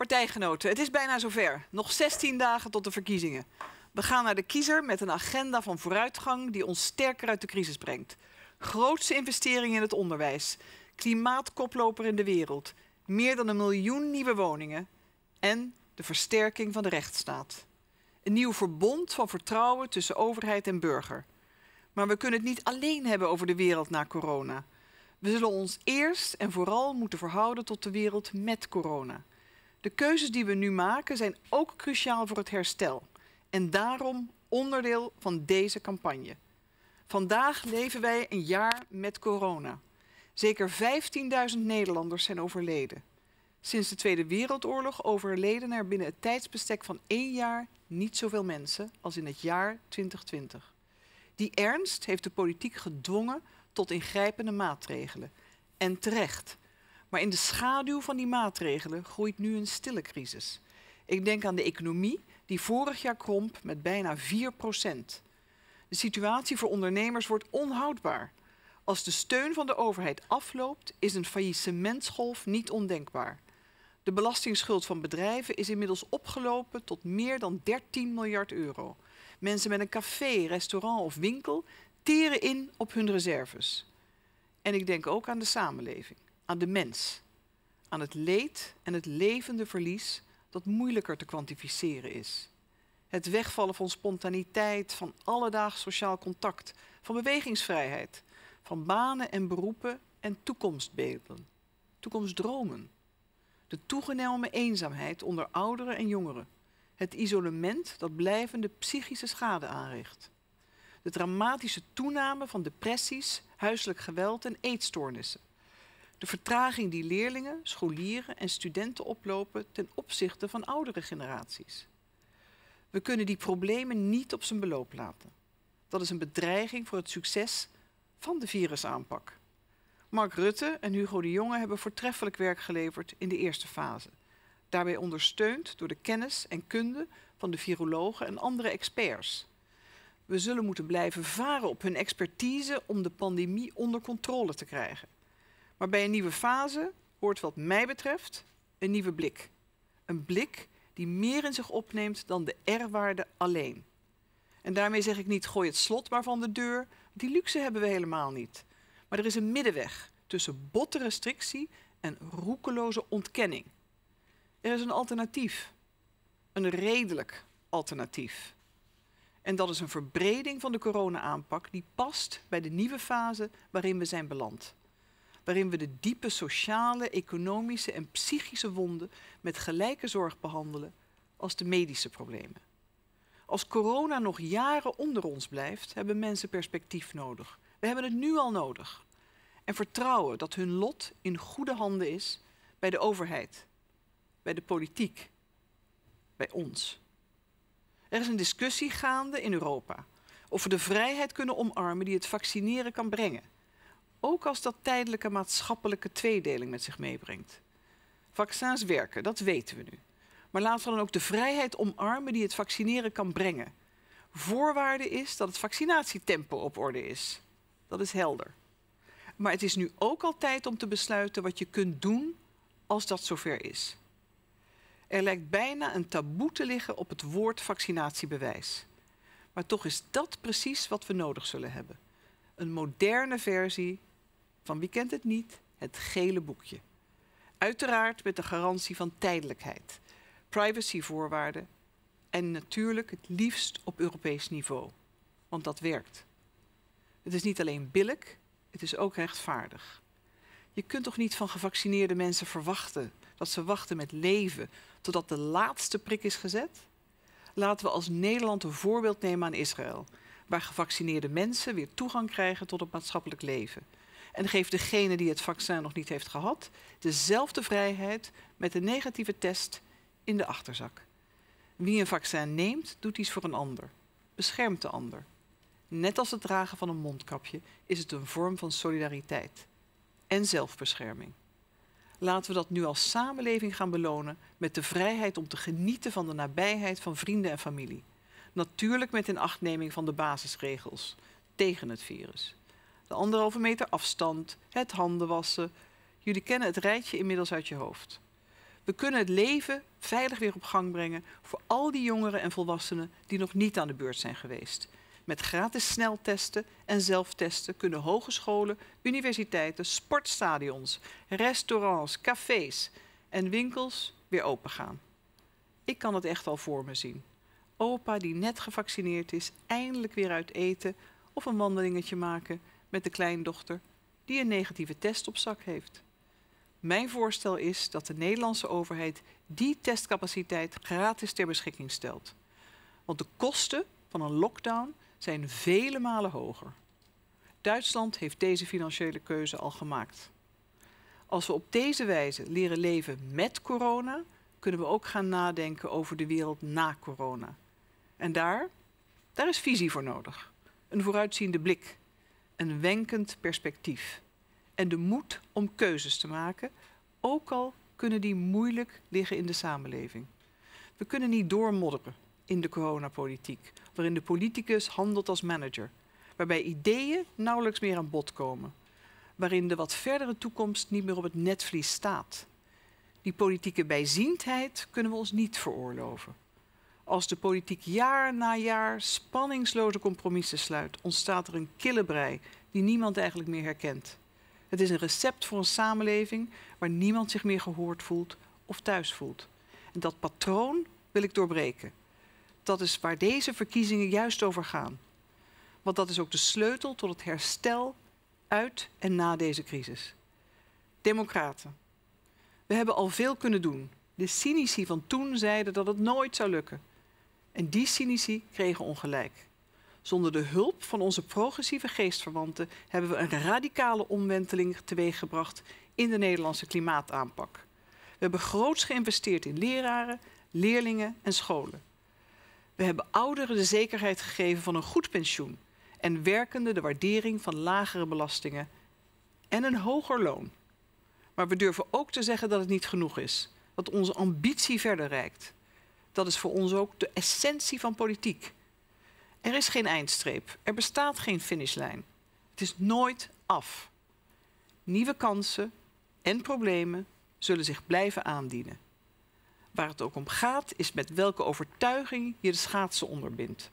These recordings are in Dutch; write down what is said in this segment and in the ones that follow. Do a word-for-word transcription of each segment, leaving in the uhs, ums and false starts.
Partijgenoten, het is bijna zover. Nog zestien dagen tot de verkiezingen. We gaan naar de kiezer met een agenda van vooruitgang die ons sterker uit de crisis brengt. Grootste investeringen in het onderwijs. Klimaatkoploper in de wereld. Meer dan een miljoen nieuwe woningen. En de versterking van de rechtsstaat. Een nieuw verbond van vertrouwen tussen overheid en burger. Maar we kunnen het niet alleen hebben over de wereld na corona. We zullen ons eerst en vooral moeten verhouden tot de wereld met corona. De keuzes die we nu maken zijn ook cruciaal voor het herstel. En daarom onderdeel van deze campagne. Vandaag leven wij een jaar met corona. Zeker vijftienduizend Nederlanders zijn overleden. Sinds de Tweede Wereldoorlog overleden er binnen het tijdsbestek van één jaar niet zoveel mensen als in het jaar twintig twintig. Die ernst heeft de politiek gedwongen tot ingrijpende maatregelen. En terecht. Maar in de schaduw van die maatregelen groeit nu een stille crisis. Ik denk aan de economie die vorig jaar kromp met bijna vier procent. De situatie voor ondernemers wordt onhoudbaar. Als de steun van de overheid afloopt, is een faillissementsgolf niet ondenkbaar. De belastingsschuld van bedrijven is inmiddels opgelopen tot meer dan dertien miljard euro. Mensen met een café, restaurant of winkel teren in op hun reserves. En ik denk ook aan de samenleving, aan de mens. Aan het leed en het levende verlies dat moeilijker te kwantificeren is. Het wegvallen van spontaniteit, van alledaags sociaal contact, van bewegingsvrijheid, van banen en beroepen en toekomstbeelden, toekomstdromen. De toegenomen eenzaamheid onder ouderen en jongeren. Het isolement dat blijvende psychische schade aanricht. De dramatische toename van depressies, huiselijk geweld en eetstoornissen. De vertraging die leerlingen, scholieren en studenten oplopen ten opzichte van oudere generaties. We kunnen die problemen niet op zijn beloop laten. Dat is een bedreiging voor het succes van de virusaanpak. Mark Rutte en Hugo de Jonge hebben voortreffelijk werk geleverd in de eerste fase. Daarbij ondersteund door de kennis en kunde van de virologen en andere experts. We zullen moeten blijven varen op hun expertise om de pandemie onder controle te krijgen. Maar bij een nieuwe fase hoort wat mij betreft een nieuwe blik. Een blik die meer in zich opneemt dan de R-waarde alleen. En daarmee zeg ik niet gooi het slot maar van de deur. Die luxe hebben we helemaal niet. Maar er is een middenweg tussen botte restrictie en roekeloze ontkenning. Er is een alternatief. Een redelijk alternatief. En dat is een verbreding van de corona-aanpak die past bij de nieuwe fase waarin we zijn beland. Waarin we de diepe sociale, economische en psychische wonden met gelijke zorg behandelen als de medische problemen. Als corona nog jaren onder ons blijft, hebben mensen perspectief nodig. We hebben het nu al nodig. En vertrouwen dat hun lot in goede handen is bij de overheid, bij de politiek, bij ons. Er is een discussie gaande in Europa of we de vrijheid kunnen omarmen die het vaccineren kan brengen. Ook als dat tijdelijke maatschappelijke tweedeling met zich meebrengt. Vaccins werken, dat weten we nu. Maar laten we dan ook de vrijheid omarmen die het vaccineren kan brengen. Voorwaarde is dat het vaccinatietempo op orde is. Dat is helder. Maar het is nu ook al tijd om te besluiten wat je kunt doen als dat zover is. Er lijkt bijna een taboe te liggen op het woord vaccinatiebewijs. Maar toch is dat precies wat we nodig zullen hebben. Een moderne versie van, wie kent het niet, het gele boekje. Uiteraard met de garantie van tijdelijkheid, privacyvoorwaarden en natuurlijk het liefst op Europees niveau. Want dat werkt. Het is niet alleen billijk, het is ook rechtvaardig. Je kunt toch niet van gevaccineerde mensen verwachten dat ze wachten met leven totdat de laatste prik is gezet? Laten we als Nederland een voorbeeld nemen aan Israël, waar gevaccineerde mensen weer toegang krijgen tot het maatschappelijk leven. En geef degene die het vaccin nog niet heeft gehad dezelfde vrijheid met een negatieve test in de achterzak. Wie een vaccin neemt, doet iets voor een ander. Beschermt de ander. Net als het dragen van een mondkapje is het een vorm van solidariteit en zelfbescherming. Laten we dat nu als samenleving gaan belonen met de vrijheid om te genieten van de nabijheid van vrienden en familie. Natuurlijk met inachtneming van de basisregels tegen het virus. De anderhalve meter afstand, het handen wassen. Jullie kennen het rijtje inmiddels uit je hoofd. We kunnen het leven veilig weer op gang brengen voor al die jongeren en volwassenen die nog niet aan de beurt zijn geweest. Met gratis sneltesten en zelftesten kunnen hogescholen, universiteiten, sportstadions, restaurants, cafés en winkels weer opengaan. Ik kan het echt al voor me zien. Opa die net gevaccineerd is, eindelijk weer uit eten of een wandelingetje maken met de kleindochter die een negatieve test op zak heeft. Mijn voorstel is dat de Nederlandse overheid die testcapaciteit gratis ter beschikking stelt. Want de kosten van een lockdown zijn vele malen hoger. Duitsland heeft deze financiële keuze al gemaakt. Als we op deze wijze leren leven met corona, kunnen we ook gaan nadenken over de wereld na corona. En daar, daar is visie voor nodig. Een vooruitziende blik, een wenkend perspectief. En de moed om keuzes te maken, ook al kunnen die moeilijk liggen in de samenleving. We kunnen niet doormodderen in de coronapolitiek, waarin de politicus handelt als manager, waarbij ideeën nauwelijks meer aan bod komen, waarin de wat verdere toekomst niet meer op het netvlies staat. Die politieke bijziendheid kunnen we ons niet veroorloven. Als de politiek jaar na jaar spanningsloze compromissen sluit, ontstaat er een kille brei die niemand eigenlijk meer herkent. Het is een recept voor een samenleving waar niemand zich meer gehoord voelt of thuis voelt. En dat patroon wil ik doorbreken. Dat is waar deze verkiezingen juist over gaan. Want dat is ook de sleutel tot het herstel uit en na deze crisis. Democraten. We hebben al veel kunnen doen. De cynici van toen zeiden dat het nooit zou lukken. En die cynici kregen ongelijk. Zonder de hulp van onze progressieve geestverwanten hebben we een radicale omwenteling teweeggebracht in de Nederlandse klimaataanpak. We hebben groots geïnvesteerd in leraren, leerlingen en scholen. We hebben ouderen de zekerheid gegeven van een goed pensioen en werkenden de waardering van lagere belastingen en een hoger loon. Maar we durven ook te zeggen dat het niet genoeg is, dat onze ambitie verder reikt. Dat is voor ons ook de essentie van politiek. Er is geen eindstreep, er bestaat geen finishlijn. Het is nooit af. Nieuwe kansen en problemen zullen zich blijven aandienen. Waar het ook om gaat is met welke overtuiging je de schaatsen onderbindt.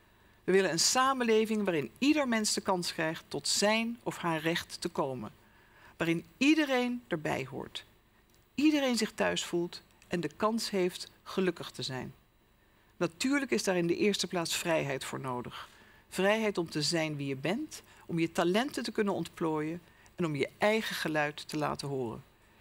We willen een samenleving waarin ieder mens de kans krijgt tot zijn of haar recht te komen. Waarin iedereen erbij hoort. Iedereen zich thuis voelt en de kans heeft gelukkig te zijn. Natuurlijk is daar in de eerste plaats vrijheid voor nodig. Vrijheid om te zijn wie je bent, om je talenten te kunnen ontplooien en om je eigen geluid te laten horen.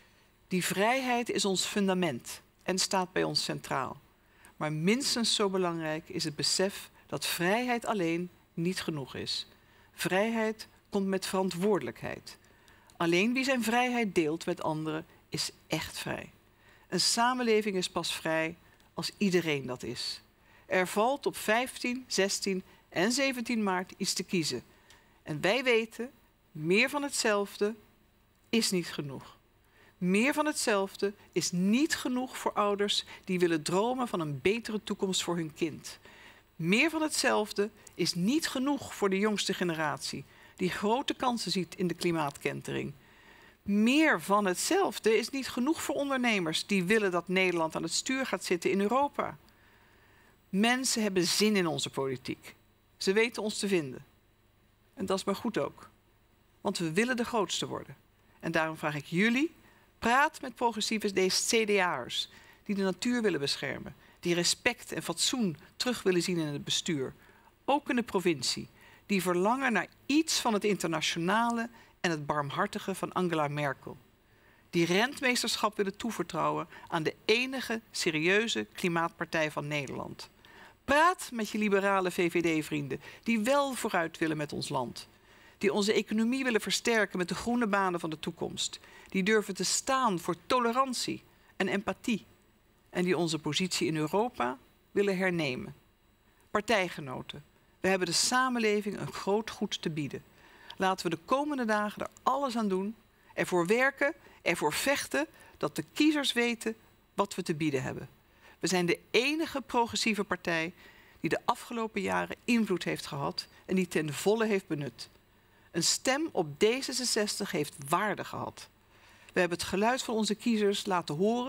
Die vrijheid is ons fundament en staat bij ons centraal. Maar minstens zo belangrijk is het besef dat vrijheid alleen niet genoeg is. Vrijheid komt met verantwoordelijkheid. Alleen wie zijn vrijheid deelt met anderen is echt vrij. Een samenleving is pas vrij als iedereen dat is. Er valt op vijftien, zestien en zeventien maart iets te kiezen. En wij weten, meer van hetzelfde is niet genoeg. Meer van hetzelfde is niet genoeg voor ouders die willen dromen van een betere toekomst voor hun kind. Meer van hetzelfde is niet genoeg voor de jongste generatie, die grote kansen ziet in de klimaatkentering. Meer van hetzelfde is niet genoeg voor ondernemers die willen dat Nederland aan het stuur gaat zitten in Europa. Mensen hebben zin in onze politiek. Ze weten ons te vinden. En dat is maar goed ook. Want we willen de grootste worden. En daarom vraag ik jullie, praat met progressieve C D A'ers die de natuur willen beschermen, die respect en fatsoen terug willen zien in het bestuur. Ook in de provincie. Die verlangen naar iets van het internationale en het barmhartige van Angela Merkel. Die rentmeesterschap willen toevertrouwen aan de enige serieuze klimaatpartij van Nederland. Praat met je liberale V V D-vrienden die wel vooruit willen met ons land. Die onze economie willen versterken met de groene banen van de toekomst. Die durven te staan voor tolerantie en empathie. En die onze positie in Europa willen hernemen. Partijgenoten, we hebben de samenleving een groot goed te bieden. Laten we de komende dagen er alles aan doen, ervoor werken, ervoor vechten, dat de kiezers weten wat we te bieden hebben. We zijn de enige progressieve partij die de afgelopen jaren invloed heeft gehad en die ten volle heeft benut. Een stem op D zesenzestig heeft waarde gehad. We hebben het geluid van onze kiezers laten horen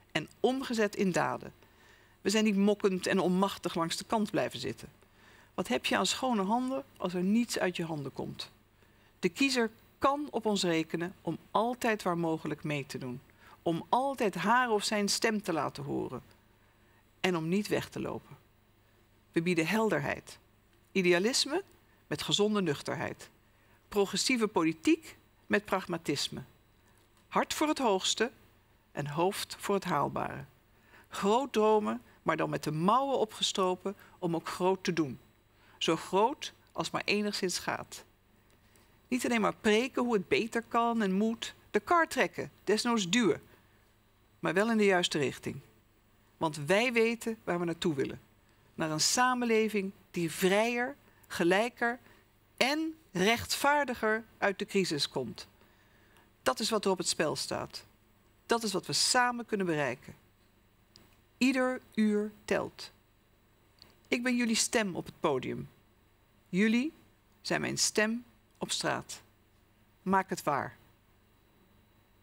en omgezet in daden. We zijn niet mokkend en onmachtig langs de kant blijven zitten. Wat heb je aan schone handen als er niets uit je handen komt? De kiezer kan op ons rekenen om altijd waar mogelijk mee te doen. Om altijd haar of zijn stem te laten horen. En om niet weg te lopen. We bieden helderheid. Idealisme met gezonde nuchterheid. Progressieve politiek met pragmatisme. Hart voor het hoogste en hoofd voor het haalbare. Groot dromen, maar dan met de mouwen opgestoken om ook groot te doen. Zo groot als maar enigszins gaat. Niet alleen maar preken hoe het beter kan en moet. De kar trekken, desnoods duwen. Maar wel in de juiste richting. Want wij weten waar we naartoe willen. Naar een samenleving die vrijer, gelijker en rechtvaardiger uit de crisis komt. Dat is wat er op het spel staat. Dat is wat we samen kunnen bereiken. Ieder uur telt. Ik ben jullie stem op het podium. Jullie zijn mijn stem op straat. Maak het waar.